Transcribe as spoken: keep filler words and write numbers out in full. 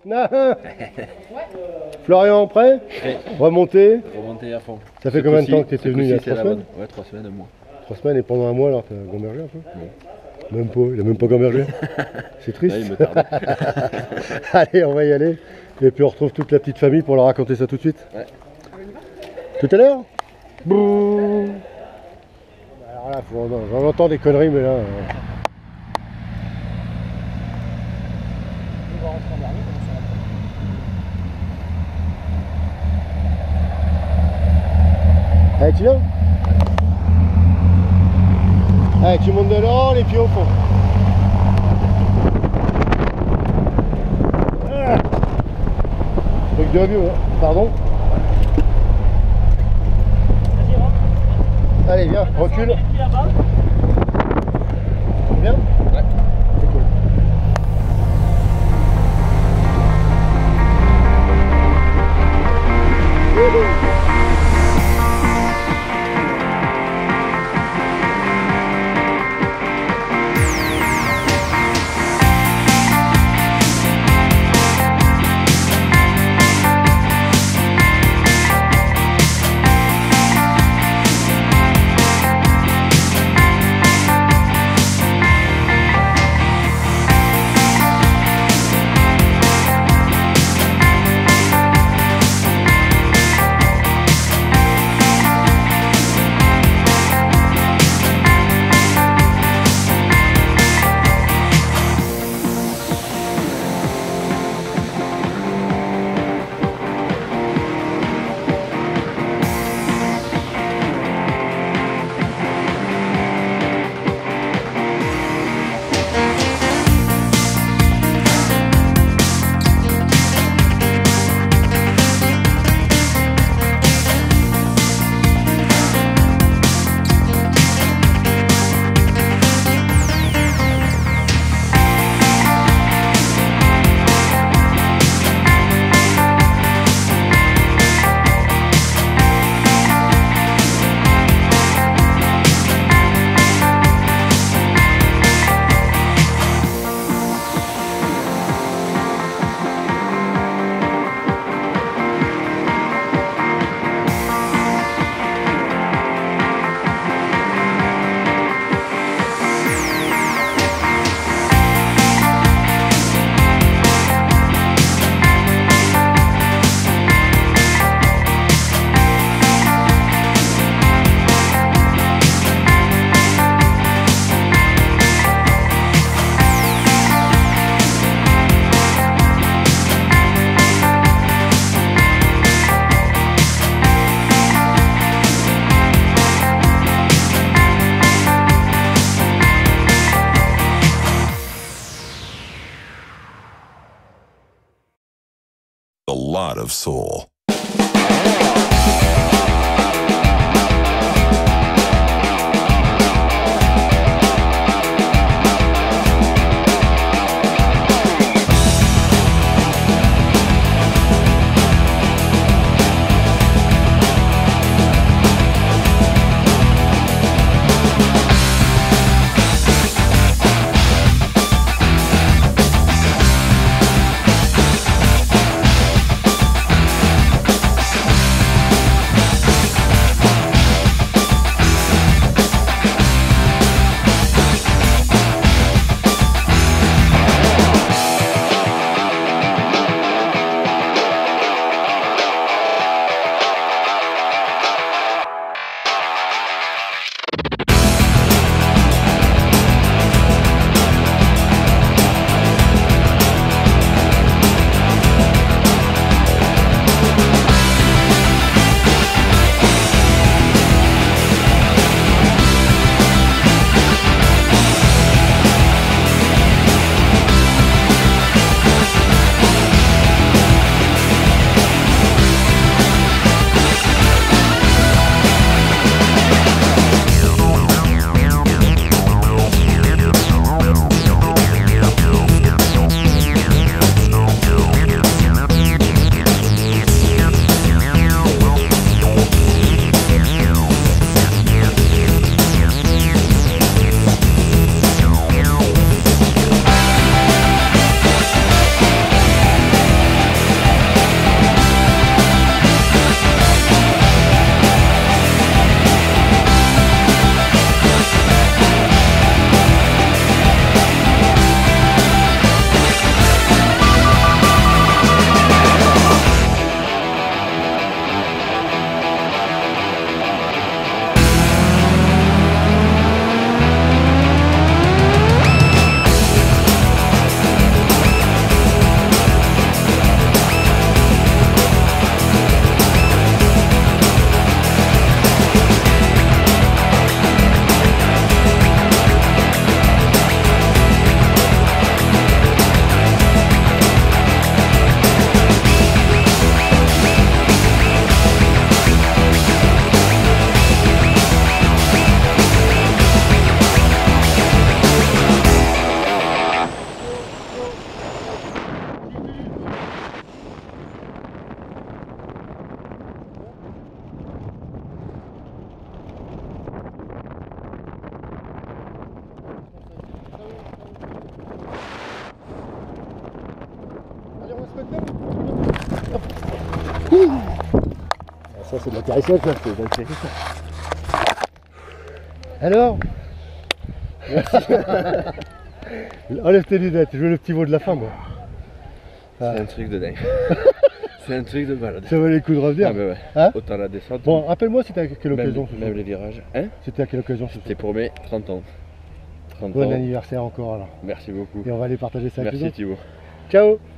Florian, prêt? Prêt. Remonter. Remonter à fond. Ça fait Ce combien de coup-ci- temps que tu étais ce venu il y a coup-ci, trois c'est la semaines? bonne. Ouais, trois semaines, un mois. Trois semaines et pendant un mois alors t'as gambergé un peu? Non. Même pas, il a même pas gambergé. C'est triste. Là, il me tarde. Allez, on va y aller. Et puis on retrouve toute la petite famille pour leur raconter ça tout de suite. Ouais. Tout à l'heure. Bouh. Alors là, faut- j'en entends des conneries, mais là. euh, Allez, tu viens? Allez, tu montes dedans, les pieds au fond. Ah. Truc de vieux, hein. Pardon? Allez, viens, recule. Viens? Ouais. C'est cool. Wouhou. A lot of soul. Ça c'est de l'atterrissage, ça c'est de l'atterrissage. Alors enlève tes lunettes, je veux le petit mot de la fin moi. C'est un truc de dingue. C'est un truc de malade. Ça valait le coup de revenir. Ah bah ouais. Hein Autant la descente. Bon, rappelle-moi c'était à quelle même, occasion ce même soir. les virages. Hein? C'était à quelle occasion ce soir. C'était pour mes trente ans. trente Bon ans. anniversaire encore alors. Merci beaucoup. Et on va aller partager ça avec les Merci autres. Thibaut. Ciao.